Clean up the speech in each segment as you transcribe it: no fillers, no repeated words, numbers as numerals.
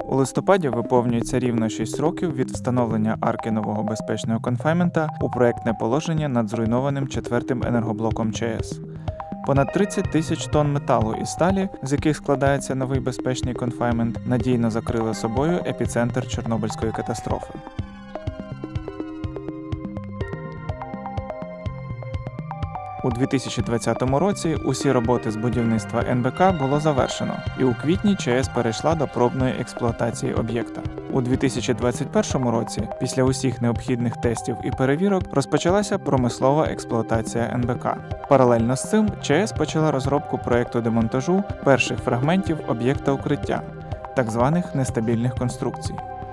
У листопаді виповнюється рівно 6 років від встановлення арки нового безпечного конфайнмента у проєктне положення над зруйнованим 4-м енергоблоком ЧАЕС. Понад 30 тисяч тонн металу і сталі, з яких складається новий безпечний конфайнмент, надійно закрили собою епіцентр Чорнобильської катастрофи. У 2020 році усі роботи з будівництва НБК було завершено, і у квітні ЧАЕС перейшла до пробної експлуатації об'єкта. У 2021 році, після усіх необхідних тестів і перевірок, розпочалася промислова експлуатація НБК. Паралельно з цим ЧАЕС почала розробку проєкту демонтажу перших фрагментів об'єкта укриття, так званих нестабільних конструкцій.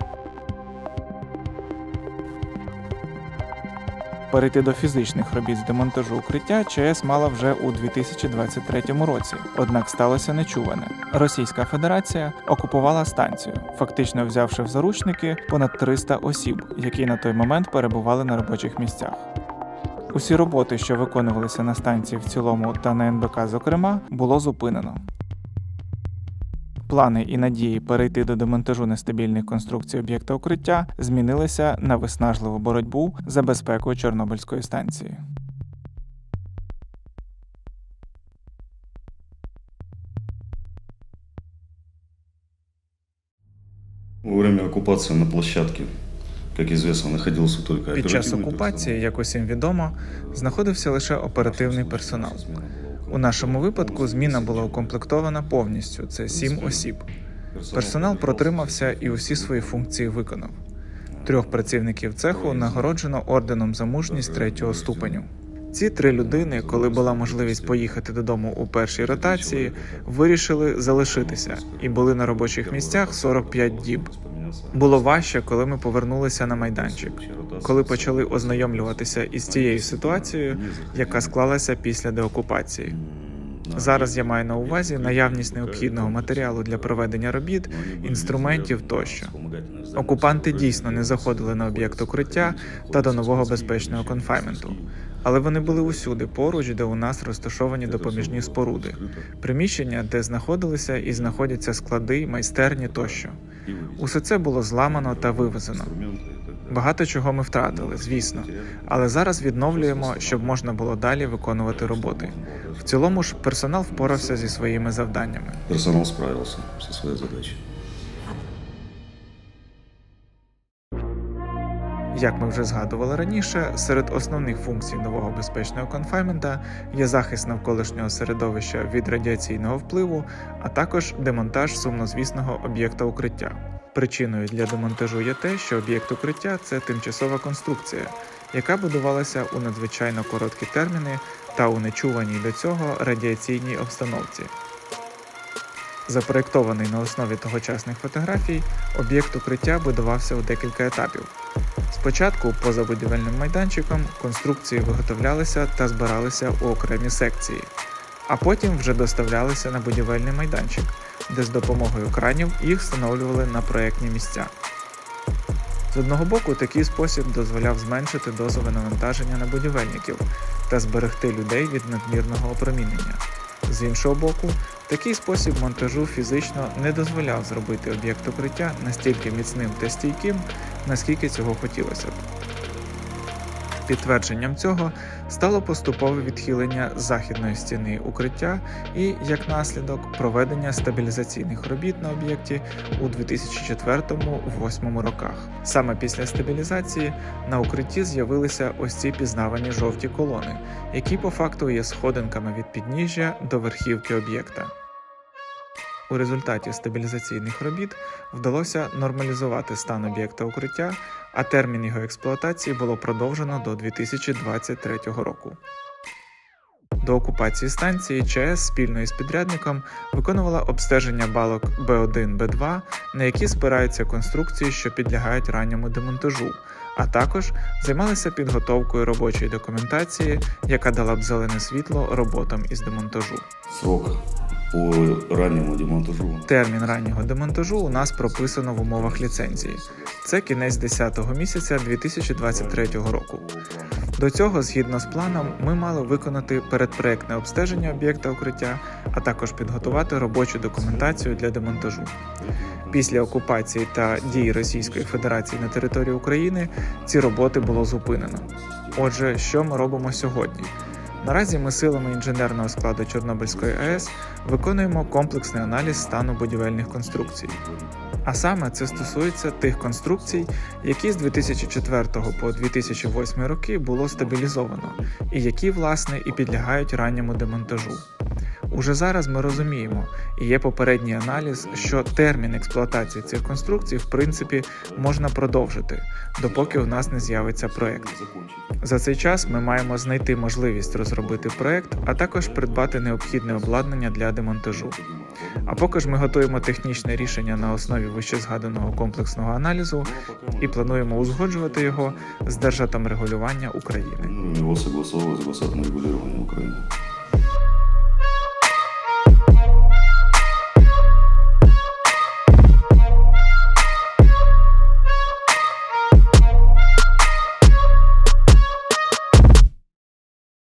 Перейти до фізичних робіт з демонтажу укриття ЧАЕС мала вже у 2023 році, однак сталося нечуване. Російська Федерація окупувала станцію, фактично взявши в заручники понад 300 осіб, які на той момент перебували на робочих місцях. Усі роботи, що виконувалися на станції в цілому та на НБК зокрема, було зупинено. Плани і надії перейти до демонтажу нестабільних конструкцій об'єкта укриття змінилися на виснажливу боротьбу за безпеку Чорнобильської станції. Во время оккупации на площадке, як известно, знаходився тільки оперативний персонал. Під час окупації, як усім відомо, знаходився лише оперативний персонал. У нашому випадку зміна була укомплектована повністю – це 7 осіб. Персонал протримався і усі свої функції виконав. 3 працівників цеху нагороджено орденом за мужність 3-го ступеню. Ці 3 людини, коли була можливість поїхати додому у першій ротації, вирішили залишитися і були на робочих місцях 45 діб. Було важче, коли ми повернулися на майданчик, коли почали ознайомлюватися із тією ситуацією, яка склалася після деокупації. Зараз я маю на увазі наявність необхідного матеріалу для проведення робіт, інструментів тощо. Окупанти дійсно не заходили на об'єкт укриття та до нового безпечного конфайнменту. Але вони були усюди поруч, де у нас розташовані допоміжні споруди, приміщення, де знаходилися і знаходяться склади, майстерні тощо. Усе це було зламано та вивезено. Багато чого ми втратили, звісно, але зараз відновлюємо, щоб можна було далі виконувати роботи. В цілому ж персонал впорався зі своїми завданнями. Персонал справився зі своєю задачею. Як ми вже згадували раніше, серед основних функцій нового безпечного конфайнмента є захист навколишнього середовища від радіаційного впливу, а також демонтаж сумнозвісного об'єкта укриття. Причиною для демонтажу є те, що об'єкт укриття – це тимчасова конструкція, яка будувалася у надзвичайно короткі терміни та у нечуваній до цього радіаційній обстановці. Запроєктований на основі тогочасних фотографій, об'єкт укриття будувався у декілька етапів. Спочатку, поза будівельним майданчиком, конструкції виготовлялися та збиралися у окремі секції, а потім вже доставлялися на будівельний майданчик, де з допомогою кранів їх встановлювали на проєктні місця. З одного боку, такий спосіб дозволяв зменшити дозове навантаження на будівельників та зберегти людей від надмірного опромінення. З іншого боку, такий спосіб монтажу фізично не дозволяв зробити об'єкт укриття настільки міцним та стійким, наскільки цього хотілося б. Підтвердженням цього стало поступове відхилення західної стіни укриття і, як наслідок, проведення стабілізаційних робіт на об'єкті у 2004-2008 роках. Саме після стабілізації на укритті з'явилися ось ці пізнавані жовті колони, які по факту є сходинками від підніжжя до верхівки об'єкта. У результаті стабілізаційних робіт вдалося нормалізувати стан об'єкта укриття, а термін його експлуатації було продовжено до 2023 року. До окупації станції ЧАЕС спільно із підрядником виконувала обстеження балок Б1, Б2, на які спираються конструкції, що підлягають ранньому демонтажу, а також займалися підготовкою робочої документації, яка дала б зелене світло роботам із демонтажу. Срок по ранньому демонтажу. Термін раннього демонтажу у нас прописано в умовах ліцензії. Це кінець 10-го місяця 2023 року. До цього, згідно з планом, ми мали виконати передпроектне обстеження об'єкта укриття, а також підготувати робочу документацію для демонтажу. Після окупації та дій Російської Федерації на території України ці роботи було зупинено. Отже, що ми робимо сьогодні? Наразі ми силами інженерного складу Чорнобильської АЕС виконуємо комплексний аналіз стану будівельних конструкцій. А саме це стосується тих конструкцій, які з 2004 по 2008 роки було стабілізовано, і які, власне, і підлягають ранньому демонтажу. Уже зараз ми розуміємо, і є попередній аналіз, що термін експлуатації цих конструкцій, в принципі, можна продовжити, допоки у нас не з'явиться проєкт. За цей час ми маємо знайти можливість розробити проєкт, а також придбати необхідне обладнання для демонтажу. А поки ж ми готуємо технічне рішення на основі вищезгаданого комплексного аналізу і плануємо узгоджувати його з Держатомрегулювання України. Його согласовувати з Держатомрегулювання України.